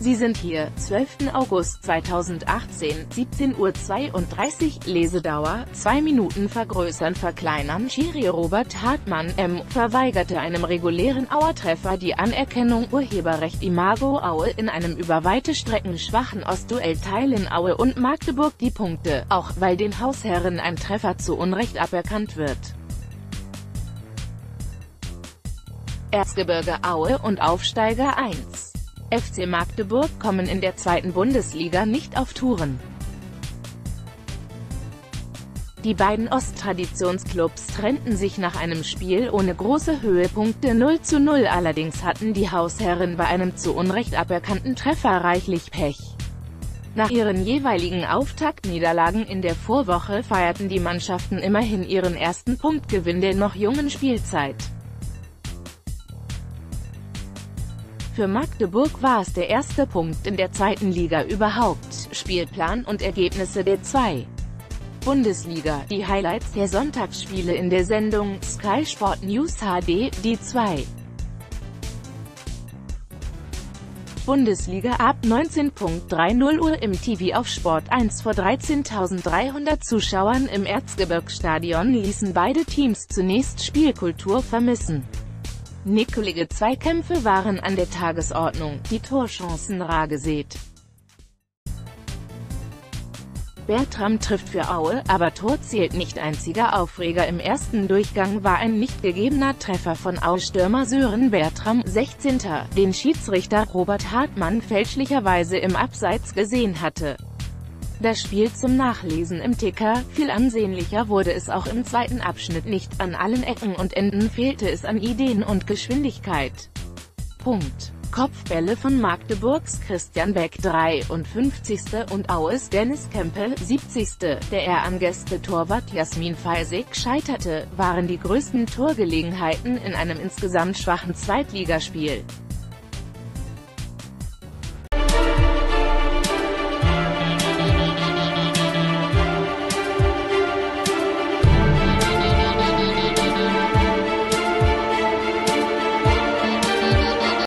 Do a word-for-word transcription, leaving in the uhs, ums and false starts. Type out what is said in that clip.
Sie sind hier, zwölften August zweitausendachtzehn, siebzehn Uhr zweiunddreißig, Lesedauer, zwei Minuten vergrößern verkleinern. Schiri Robert Hartmann, M., verweigerte einem regulären Auer-Treffer die Anerkennung. Urheberrecht Imago Aue. In einem über weite Strecken schwachen Ostduell teilen Aue und Magdeburg die Punkte, auch weil den Hausherren ein Treffer zu Unrecht aberkannt wird. Erzgebirge Aue und Aufsteiger eins. F C Magdeburg kommen in der zweiten Bundesliga nicht auf Touren. Die beiden Osttraditionsclubs trennten sich nach einem Spiel ohne große Höhepunkte null zu null, allerdings hatten die Hausherren bei einem zu Unrecht aberkannten Treffer reichlich Pech. Nach ihren jeweiligen Auftaktniederlagen in der Vorwoche feierten die Mannschaften immerhin ihren ersten Punktgewinn der noch jungen Spielzeit. Für Magdeburg war es der erste Punkt in der zweiten Liga überhaupt. Spielplan und Ergebnisse der zwei. Bundesliga, die Highlights der Sonntagsspiele in der Sendung Sky Sport News H D, die zwei. Bundesliga ab neunzehn Uhr dreißig Uhr im T V auf Sport eins vor dreizehntausenddreihundert Zuschauern im Erzgebirgsstadion ließen beide Teams zunächst Spielkultur vermissen. Nickelige Zweikämpfe waren an der Tagesordnung, die Torchancen rar gesät. Bertram trifft für Aue, aber Tor zählt nicht. Einziger Aufreger im ersten Durchgang war ein nicht gegebener Treffer von Aue-Stürmer Sören Bertram, sechzehnter, den Schiedsrichter Robert Hartmann fälschlicherweise im Abseits gesehen hatte. Das Spiel zum Nachlesen im Ticker. Viel ansehnlicher wurde es auch im zweiten Abschnitt nicht. An allen Ecken und Enden fehlte es an Ideen und Geschwindigkeit. Punkt. Kopfbälle von Magdeburgs Christian Beck, dreiundfünfzigster und Aues Dennis Kempel, siebzigster Der eher an Gäste-Torwart Jasmin Faisig scheiterte, waren die größten Torgelegenheiten in einem insgesamt schwachen Zweitligaspiel.